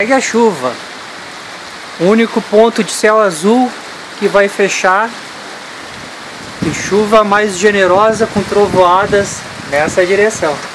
Segue a chuva. O único ponto de céu azul que vai fechar. E chuva mais generosa com trovoadas nessa direção.